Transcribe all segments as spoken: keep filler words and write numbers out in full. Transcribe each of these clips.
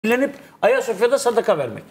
dilenip Ayasofya'da sadaka vermek.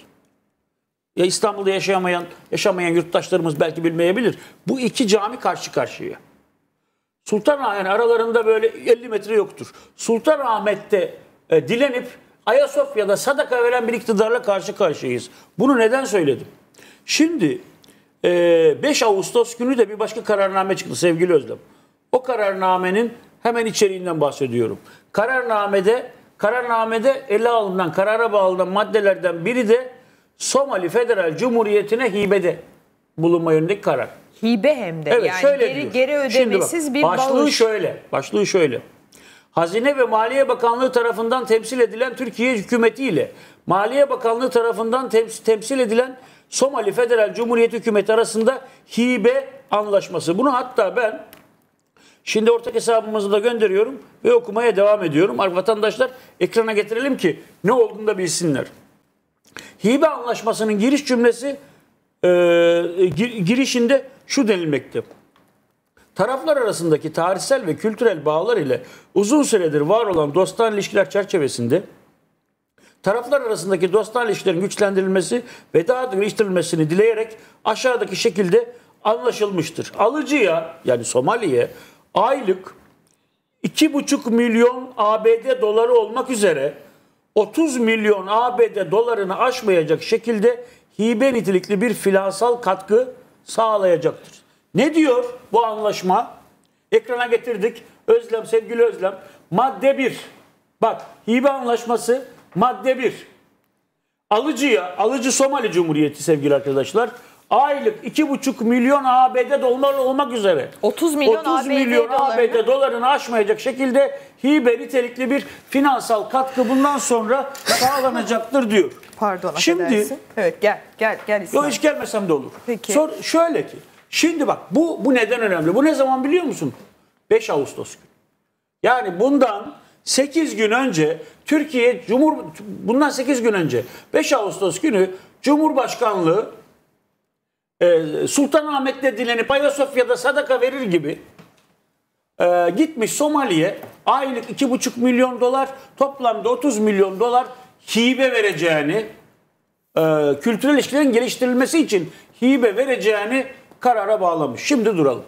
Ya İstanbul'da yaşayamayan, yaşamayan yurttaşlarımız belki bilmeyebilir. Bu iki cami karşı karşıya. Sultanahmet yani aralarında böyle elli metre yoktur. Sultanahmet'te e, dilenip Ayasofya'da sadaka veren bir iktidarla karşı karşıyayız. Bunu neden söyledim? Şimdi e, beş Ağustos günü de bir başka kararname çıktı sevgili Özlem. O kararnamenin hemen içeriğinden bahsediyorum. Kararnamede Kararnamede ele alınan, karara bağlanan maddelerden biri de Somali Federal Cumhuriyeti'ne hibede bulunma yönündeki karar. Hibe hem de. Evet, yani şöyle geri, diyor. geri ödemesiz bak, bir başlığı bağış. şöyle. Başlığı şöyle. Hazine ve Maliye Bakanlığı tarafından temsil edilen Türkiye hükümeti ile Maliye Bakanlığı tarafından temsil, temsil edilen Somali Federal Cumhuriyeti hükümeti arasında hibe anlaşması. Bunu hatta ben şimdi ortak hesabımızı da gönderiyorum ve okumaya devam ediyorum. Vatandaşlar ekrana getirelim ki ne olduğunu da bilsinler. Hibe anlaşmasının giriş cümlesi e, girişinde şu denilmekte. Taraflar arasındaki tarihsel ve kültürel bağlar ile uzun süredir var olan dostane ilişkiler çerçevesinde taraflar arasındaki dostane ilişkilerin güçlendirilmesi ve daha da geliştirilmesini dileyerek aşağıdaki şekilde anlaşılmıştır. Alıcıya yani Somali'ye aylık iki buçuk milyon A B D doları olmak üzere otuz milyon A B D dolarını aşmayacak şekilde hibe nitelikli bir finansal katkı sağlayacaktır. Ne diyor bu anlaşma? Ekrana getirdik. Özlem, sevgili Özlem. Madde bir. Bak, hibe anlaşması madde bir. Alıcıya, alıcı Somali Cumhuriyeti sevgili arkadaşlar, aylık iki buçuk milyon A B D dolar olmak üzere otuz milyon, otuz milyon A B D dolarını aşmayacak şekilde hibe nitelikli bir finansal katkı bundan sonra sağlanacaktır diyor. Pardon, şimdi affedersin. Evet, gel gel gel İsmail. Yok hiç gelmesem de olur. Peki. Sor, şöyle ki şimdi bak bu bu neden önemli? Bu ne zaman biliyor musun? beş Ağustos günü. Yani bundan sekiz gün önce Türkiye Cumhur bundan sekiz gün önce beş Ağustos günü Cumhurbaşkanlığı e, Sultanahmet'te dilenip Ayasofya'da sadaka verir gibi e, gitmiş Somali'ye aylık iki buçuk milyon dolar toplamda otuz milyon dolar hibe vereceğini e, kültürel ilişkilerin geliştirilmesi için hibe vereceğini karara bağlamış. Şimdi duralım.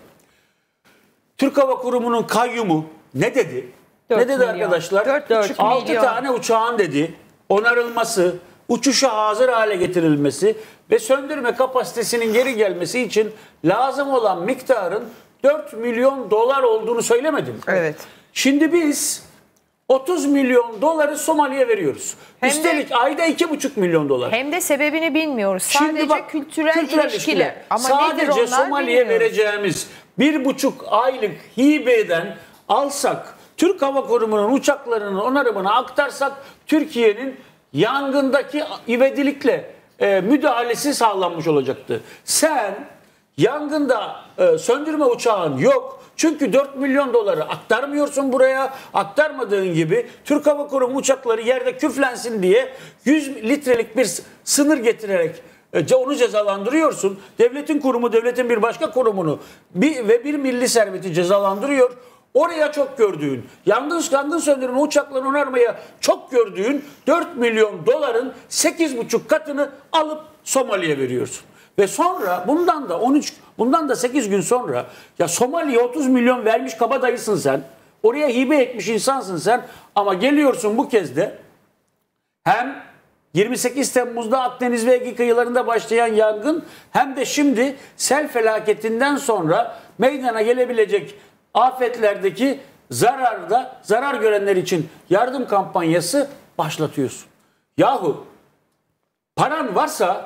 Türk Hava Kurumu'nun kayyumu ne dedi? Ne dedi milyon. Arkadaşlar? altı tane uçağın dedi onarılması, uçuşa hazır hale getirilmesi ve söndürme kapasitesinin geri gelmesi için lazım olan miktarın dört milyon dolar olduğunu söylemedim. Evet. Şimdi biz otuz milyon doları Somali'ye veriyoruz. Hem Üstelik de, ayda iki buçuk milyon dolar. Hem de sebebini bilmiyoruz. Sadece Şimdi bak, kültürel, kültürel ilişkiler. ilişkiler. Ama sadece Somali'ye vereceğimiz bir buçuk aylık hibeden alsak, Türk Hava Kurumu'nun uçaklarının onarımına aktarsak Türkiye'nin yangındaki ivedilikle e, müdahalesi sağlanmış olacaktı. Sen yangında e, söndürme uçağın yok. Çünkü dört milyon doları aktarmıyorsun buraya. Aktarmadığın gibi Türk Hava Kurumu uçakları yerde küflensin diye yüz litrelik bir sınır getirerek e, onu cezalandırıyorsun. Devletin kurumu, devletin bir başka kurumunu bir, ve bir milli serveti cezalandırıyor. Oraya çok gördüğün, yangın, yangın söndürme uçaklarını onarmaya çok gördüğün dört milyon doların sekiz buçuk katını alıp Somali'ye veriyorsun. Ve sonra bundan da on üç, bundan da sekiz gün sonra ya Somali'ye otuz milyon vermiş kabadayısın sen. Oraya hibe etmiş insansın sen ama geliyorsun bu kez de hem yirmi sekiz Temmuz'da Akdeniz ve Ege kıyılarında başlayan yangın hem de şimdi sel felaketinden sonra meydana gelebilecek afetlerdeki zararda zarar görenler için yardım kampanyası başlatıyorsun. Yahu paran varsa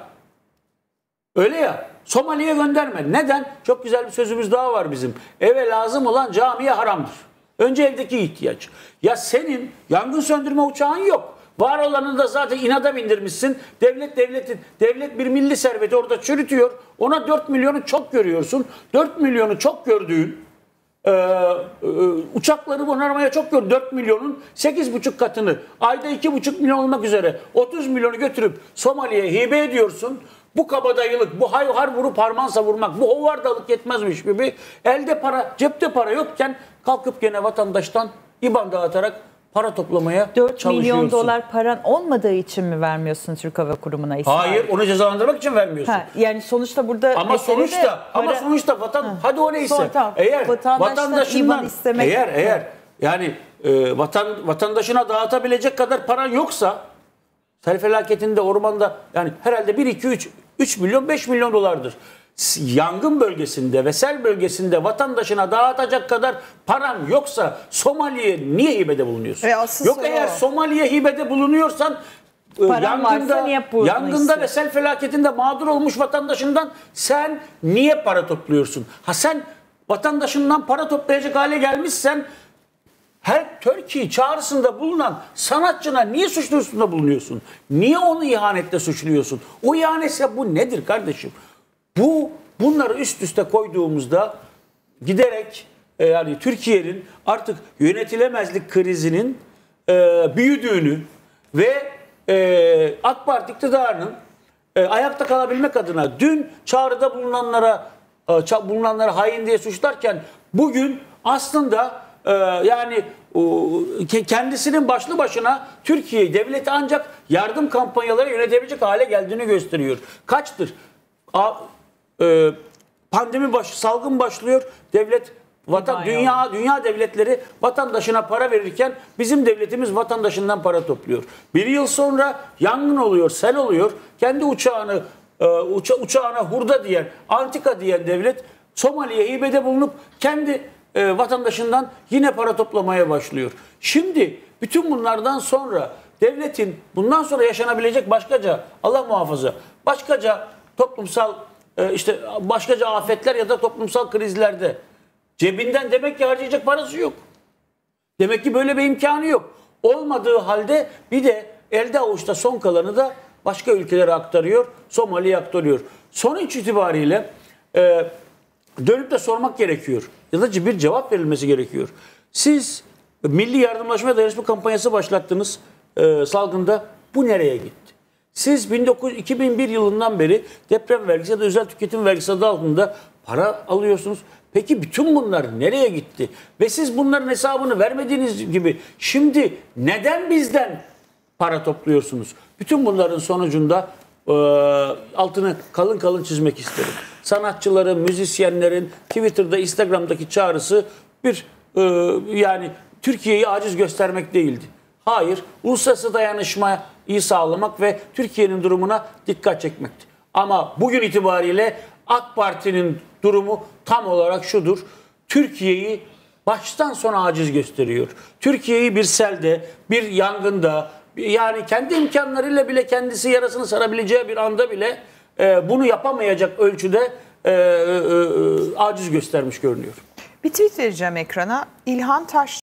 öyle ya Somali'ye gönderme. Neden? Çok güzel bir sözümüz daha var bizim. Eve lazım olan camiye haramdır. Önce evdeki ihtiyaç. Ya senin yangın söndürme uçağın yok. Var olanı da zaten inada bindirmişsin. Devlet devletin devlet bir milli serveti orada çürütüyor. Ona dört milyonu çok görüyorsun. dört milyonu çok gördüğün Ee, e, uçakları onarmaya çok gör. dört milyonun sekiz buçuk katını ayda iki buçuk milyon olmak üzere otuz milyonu götürüp Somali'ye hibe ediyorsun. Bu kabadayılık, bu hayhar vurup harman savurmak, bu hovardalık yetmezmiş gibi elde para, cepte para yokken kalkıp gene vatandaştan İ B A N dağıtarak para toplamaya dört çalışıyorsun. milyon dolar paran olmadığı için mi vermiyorsun Türk Hava Kurumu'na İsmail? Hayır, onu cezalandırmak için vermiyorsun. Ha, yani sonuçta burada Ama mesele de sonuçta ama para- sonuçta vatan Ha. hadi o neyse. Sonra tamam, Eğer vatandaştan vatandaşından İban istemek- eğer eğer yani e, vatan vatandaşına dağıtabilecek kadar paran yoksa sel felaketinde ormanda yani herhalde bir iki üç üç milyon beş milyon dolardır. S- Yangın bölgesinde ve sel bölgesinde vatandaşına dağıtacak kadar paran yoksa Somali'ye niye hibede bulunuyorsun? E, asıl Yok soru eğer o. Somali'ye hibede bulunuyorsan e, Paran varsa niye bunu yangında istiyorsun? ve sel felaketinde mağdur olmuş vatandaşından sen niye para topluyorsun? Ha sen vatandaşından para toplayacak hale gelmişsen her Türkiye çağrısında bulunan sanatçına niye suç duyurusunda bulunuyorsun? Niye onu ihanetle suçluyorsun? O ihanetse bu nedir kardeşim? Bu bunları üst üste koyduğumuzda giderek e, yani Türkiye'nin artık yönetilemezlik krizinin e, büyüdüğünü ve e, AK Parti iktidarının e, ayakta kalabilmek adına dün çağrıda bulunanlara e, ça- bulunanları hain diye suçlarken bugün aslında e, yani o, ke- kendisinin başlı başına Türkiye devleti ancak yardım kampanyaları yönetebilecek hale geldiğini gösteriyor. Kaçtır? A, e, pandemi baş, salgın başlıyor. Devlet vatan Dünya dünya dünya devletleri vatandaşına para verirken bizim devletimiz vatandaşından para topluyor. Bir yıl sonra yangın oluyor, sel oluyor. Kendi uçağını e, uça, uçağına hurda diyen, antika diyen devlet Somali'ye hibede bulunup kendi e, vatandaşından yine para toplamaya başlıyor. Şimdi bütün bunlardan sonra devletin bundan sonra yaşanabilecek başkaca Allah muhafaza başkaca toplumsal e, işte başkaca afetler ya da toplumsal krizlerde cebinden demek ki harcayacak parası yok. Demek ki böyle bir imkanı yok. Olmadığı halde bir de elde avuçta son kalanı da başka ülkelere aktarıyor. Somali'ye aktarıyor. Sonuç itibariyle e, dönüp de sormak gerekiyor. Ya da bir cevap verilmesi gerekiyor. Siz Milli Yardımlaşma ve Dayanışma kampanyası başlattınız e, salgında. Bu nereye gitti? Siz bin dokuz yüz iki bin bir yılından beri deprem vergisi ya da özel tüketim vergisi adı altında para alıyorsunuz. Peki bütün bunlar nereye gitti? Ve siz bunların hesabını vermediğiniz gibi şimdi neden bizden para topluyorsunuz? Bütün bunların sonucunda e, altını kalın kalın çizmek isterim. Sanatçıların, müzisyenlerin Twitter'da, Instagram'daki çağrısı bir e, yani Türkiye'yi aciz göstermek değildi. Hayır, uluslararası dayanışmayı sağlamak ve Türkiye'nin durumuna dikkat çekmekti. Ama bugün itibariyle AK Parti'nin durumu tam olarak şudur. Türkiye'yi baştan sona aciz gösteriyor. Türkiye'yi bir selde, bir yangında, yani kendi imkanlarıyla bile kendisi yarasını sarabileceği bir anda bile e, bunu yapamayacak ölçüde e, e, e, aciz göstermiş görünüyor. Bir tweet vereceğim ekrana. İlhan Taş